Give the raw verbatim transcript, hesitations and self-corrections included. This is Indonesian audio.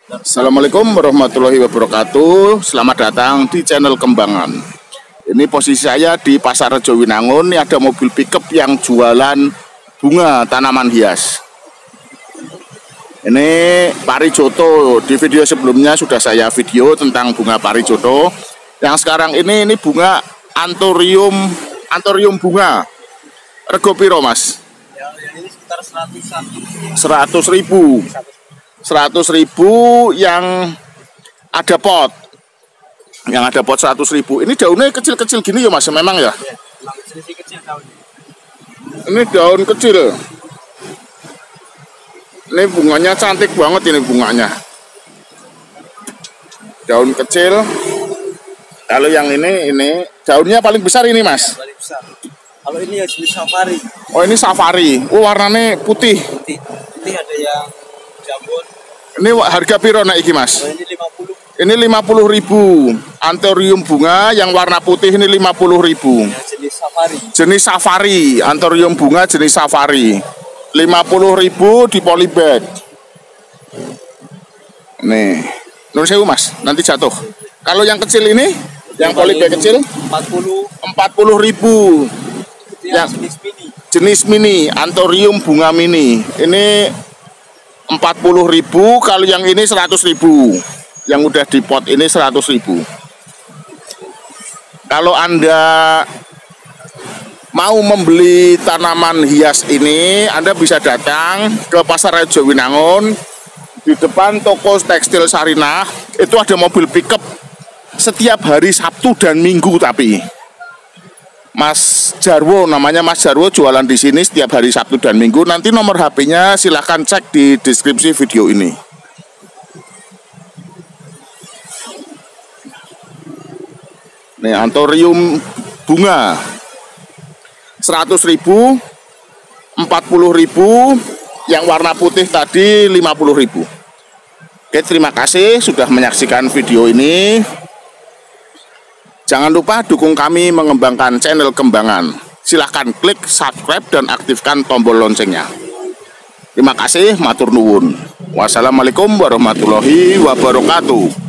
Assalamualaikum warahmatullahi wabarakatuh. Selamat datang di channel Kembangan. Ini posisi saya di Pasar Rejo Winangun. Ini ada mobil pickup yang jualan bunga tanaman hias. Ini Parijoto. Di video sebelumnya sudah saya video tentang bunga Parijoto. Yang sekarang ini ini bunga anthurium, anthurium bunga. Rego piro, Mas? Ya, yang ini sekitar seratusan. Seratus ribu. Seratus ribu yang ada pot. Yang ada pot seratus ribu. Ini daunnya kecil-kecil gini ya, Mas? Memang ya? Ya, memang kecil kecil daunnya. Ini daun kecil. Ini bunganya cantik banget ini bunganya. Daun kecil. Kalau yang ini ini daunnya paling besar ini, Mas. Paling besar. Kalau ini ya jenis safari. Oh, ini safari. Oh, warnanya putih. Putih. Ini ada yang jambon. Ini harga piro nak iki, Mas? Oh, ini lima puluh. Ini lima puluh ribu. Anthurium bunga yang warna putih ini lima puluh ribu. Ya, jenis safari. Jenis safari. Anthurium bunga jenis safari. lima puluh ribu di polybag. Nih. Nun sewu, Mas, nanti jatuh. Kalau yang kecil ini, yang polybag kecil empat puluh ribu. Yang Yang jenis mini. jenis mini, anthurium bunga mini. Ini empat puluh ribu. Kalau yang ini seratus ribu. Yang udah di pot ini seratus ribu. Kalau Anda mau membeli tanaman hias ini, Anda bisa datang ke Pasar Rejo Winangun. Di depan toko tekstil Sarinah itu ada mobil pickup setiap hari Sabtu dan Minggu. Tapi Mas Jarwo, namanya Mas Jarwo, jualan di sini setiap hari Sabtu dan Minggu. Nanti nomor H P-nya silahkan cek di deskripsi video ini. Nih, anthurium bunga seratus ribu, empat puluh ribu, yang warna putih tadi lima puluh ribu. Oke, terima kasih sudah menyaksikan video ini. Jangan lupa dukung kami mengembangkan channel Kembangan. Silahkan klik subscribe dan aktifkan tombol loncengnya. Terima kasih, matur nuwun. Wassalamualaikum warahmatullahi wabarakatuh.